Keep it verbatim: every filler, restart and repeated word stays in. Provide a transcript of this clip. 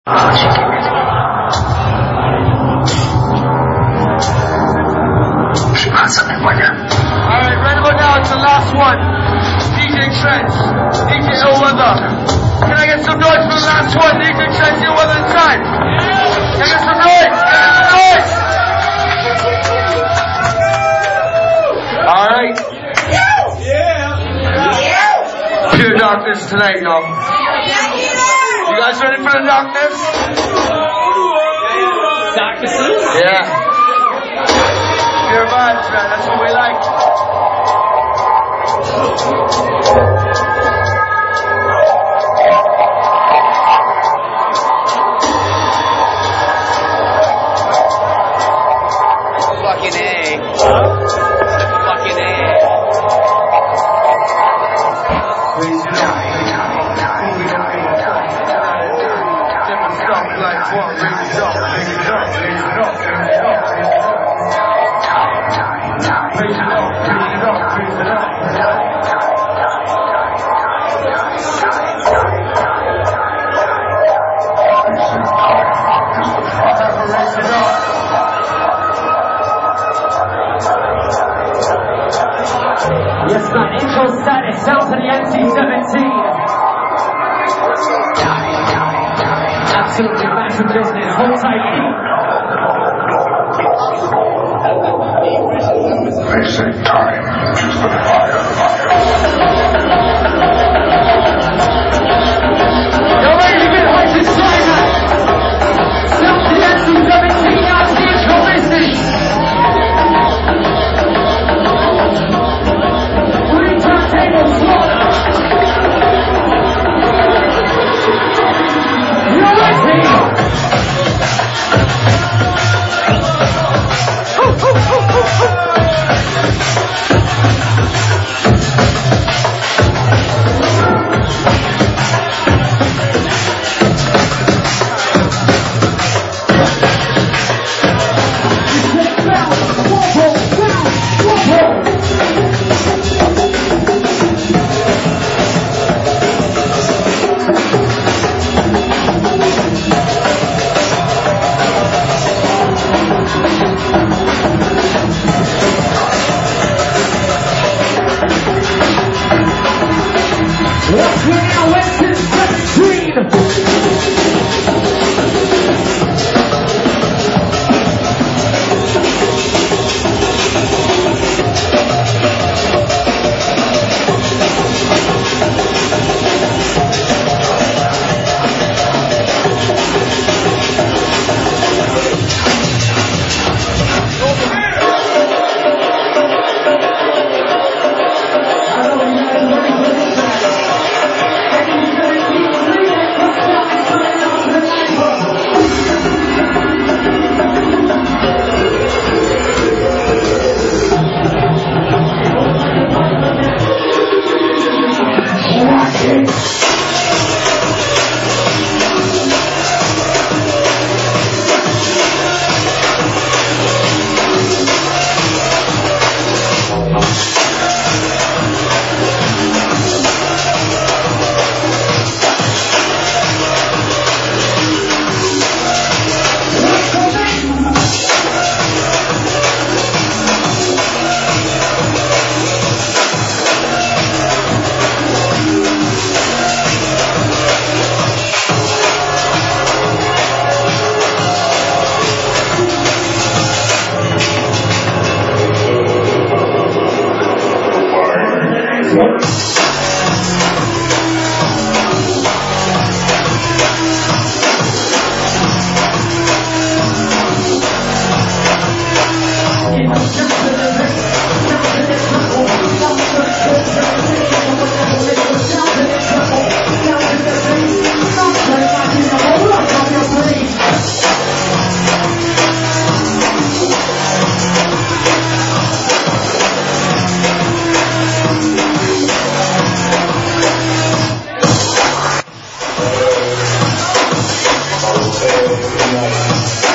Alright, right about now it's the last one. D J Trench, D J Ill Weather. Can I get some noise for the last one? D J Trench, Ill Weather inside. Can I get some noise? Can I get some noise? Alright. Pure darkness tonight, y'all. You guys ready for the darkness? Darkness? Yeah. Pure vibes, man. That's what we like. Fucking A. Fucking A. Different stuff like what? Raise it up, raise it up, raise it up, raise it up. Raise it up, raise it up, raise it up. Yes, man, intro status, sound to the N C seventeen. Absolutely massive business, hold tight. They say time is the fire. You're ready to get high to climax. Sound to the N C seventeen, now to the intro business. Table slaughter. You're ready. Ooh, ooh, ooh, ooh, ooh. Tonight.